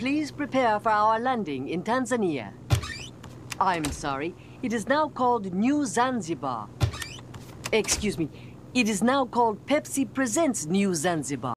please prepare for our landing in Tanzania. I'm sorry, it is now called New Zanzibar. Excuse me, it is now called Pepsi Presents New Zanzibar.